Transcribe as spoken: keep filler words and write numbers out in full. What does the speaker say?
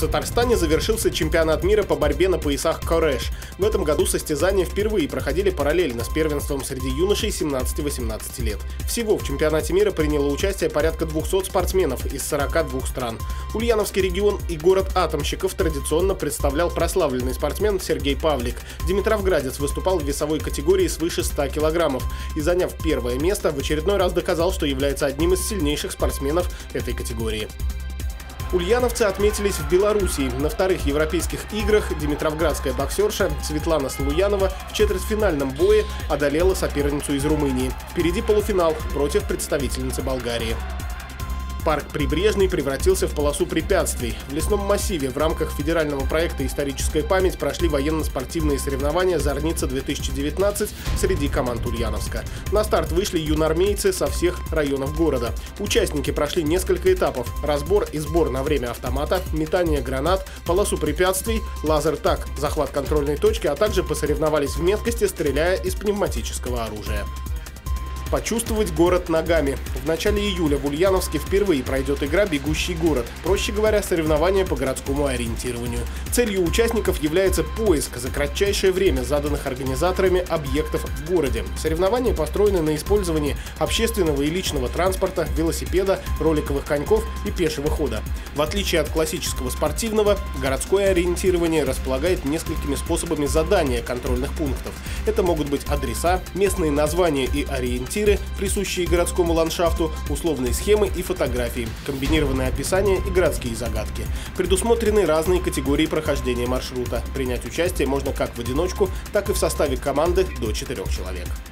Татарстане завершился чемпионат мира по борьбе на поясах Кореш. В этом году состязания впервые проходили параллельно с первенством среди юношей семнадцати-восемнадцати лет. Всего в чемпионате мира приняло участие порядка двухсот спортсменов из сорока двух стран. Ульяновский регион и город атомщиков традиционно представлял прославленный спортсмен Сергей Павлик. Димитровградец выступал в весовой категории свыше ста килограммов и, заняв первое место, в очередной раз доказал, что является одним из сильнейших спортсменов этой категории. Ульяновцы отметились в Белоруссии. На вторых европейских играх димитровградская боксерша Светлана Слуянова в четвертьфинальном бое одолела соперницу из Румынии. Впереди полуфинал против представительницы Болгарии. Парк Прибрежный превратился в полосу препятствий. В лесном массиве в рамках федерального проекта «Историческая память» прошли военно-спортивные соревнования «Зорница-две тысячи девятнадцать» среди команд Ульяновска. На старт вышли юноармейцы со всех районов города. Участники прошли несколько этапов: разбор и сбор на время автомата, метание гранат, полосу препятствий, лазер-таг, захват контрольной точки, а также посоревновались в меткости, стреляя из пневматического оружия. Почувствовать город ногами. В начале июля в Ульяновске впервые пройдет игра «Бегущий город». Проще говоря, соревнования по городскому ориентированию. Целью участников является поиск за кратчайшее время заданных организаторами объектов в городе. Соревнования построены на использовании общественного и личного транспорта, велосипеда, роликовых коньков и пешего хода. В отличие от классического спортивного, городское ориентирование располагает несколькими способами задания контрольных пунктов. Это могут быть адреса, местные названия и ориентиры, присущие городскому ландшафту, условные схемы и фотографии, комбинированные описания и городские загадки. Предусмотрены разные категории прохождения маршрута. Принять участие можно как в одиночку, так и в составе команды до четырех человек.